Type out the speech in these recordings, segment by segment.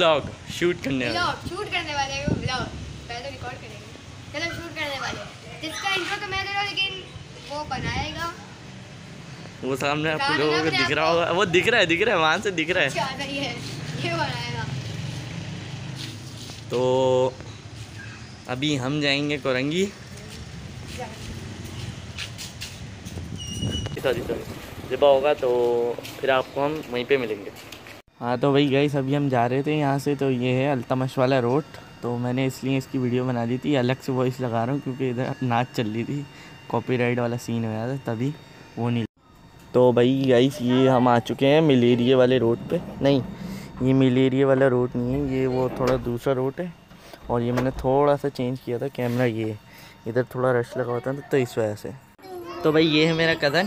Vlog shoot करने वाले vlog पहले रिकॉर्ड करेंगे। चलो शूट करने वाले, जिसका इंट्रो तो मैं दे रहा हूँ लेकिन वो बनाएगा। वो सामने आप लोगों को दिख रहा होगा, वो दिख रहा है वहाँ से दिख रहा है। अच्छा ये बनाएगा। तो अभी हम जाएंगे कोरंगी। सॉरी जब होगा तो फिर आपको हम वहीं पे मिलेंगे। हाँ तो भाई गाइस अभी हम जा रहे थे यहाँ से, तो ये है अल्तमश वाला रोड। तो मैंने इसलिए इसकी वीडियो बना दी थी, अलग से वॉइस लगा रहा हूँ क्योंकि इधर नाच चल रही थी, कॉपीराइट वाला सीन हो गया था तभी वो नहीं। तो भाई गाइस ये हम आ चुके हैं मलेरिया वाले रोड पे। नहीं ये मलेरिया वाला रोड नहीं है, ये वो थोड़ा दूसरा रोड है। और ये मैंने थोड़ा सा चेंज किया था कैमरा, ये इधर थोड़ा रश लगा होता था तो इस वजह से। तो भाई ये है मेरा कज़न,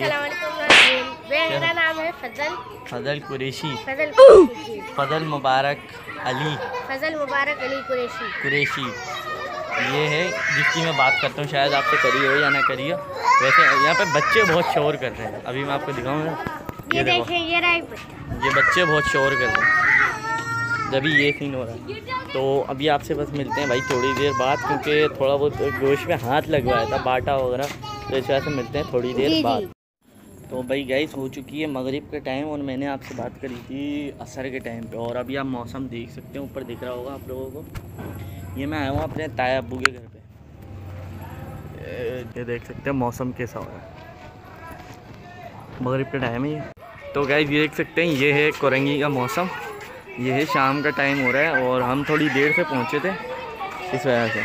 मेरा नाम है फजल कुरैशी, फजल मुबारक अली कुरैशी। ये है जिसकी मैं बात करता हूँ, शायद आपसे करी हो या ना करी हो। वैसे यहाँ पे बच्चे बहुत शोर कर रहे हैं, अभी मैं आपको दिखाऊंगा। ये देखिए ये बच्चे बहुत शोर कर रहे हैं, जब ये सीन हो रहा है। तो अभी आपसे बस मिलते हैं भाई थोड़ी देर बाद, क्योंकि थोड़ा बहुत गोश्त में हाथ लगवाया था बाटा वगैरह, तो इस वजह से मिलते हैं थोड़ी देर बाद। तो भाई गाइस हो चुकी है मगरिब का टाइम और मैंने आपसे बात करी थी असर के टाइम पे। और अभी आप मौसम देख सकते हैं, ऊपर दिख रहा होगा आप लोगों को। ये मैं आया हूँ अपने ताया अब्बू के घर पे, ये देख सकते हैं मौसम कैसा हो रहा है, मगरिब का टाइम है ये। तो गाइस ये देख सकते हैं ये है कोरंगी का मौसम, ये है शाम का टाइम हो रहा है और हम थोड़ी देर से पहुँचे थे इस वजह से।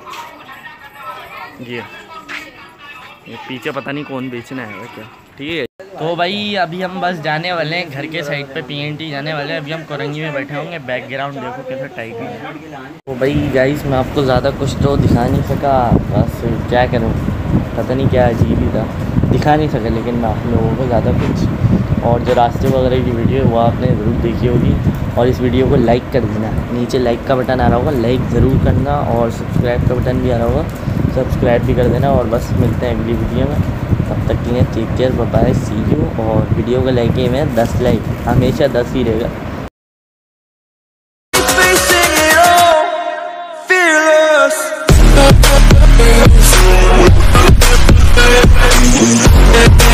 ये पीछे पता नहीं कौन बेचना है क्या, ठीक है। तो भाई अभी हम बस जाने वाले हैं घर के साइड पे, PNT जाने वाले हैं। अभी हम कोरंगी में बैठे होंगे, बैकग्राउंड देखो कैसा टाइट है। तो भाई गाइस मैं आपको ज़्यादा कुछ तो दिखा नहीं सका, बस क्या करूँ पता नहीं क्या अजीब ही था, दिखा नहीं सका। लेकिन मैं आप लोगों को ज़्यादा कुछ, और जो रास्ते वगैरह की वीडियो वो आपने ज़रूर देखी होगी। और इस वीडियो को लाइक कर देना, नीचे लाइक का बटन आ रहा होगा, लाइक ज़रूर करना। और सब्सक्राइब का बटन भी आ रहा होगा, सब्सक्राइब भी कर देना। और बस मिलते हैं अगली वीडियो में, तब तक के लिए take care, bye bye, see you. और वीडियो को लाइक में 10 लाइक, हमेशा 10 ही रहेगा।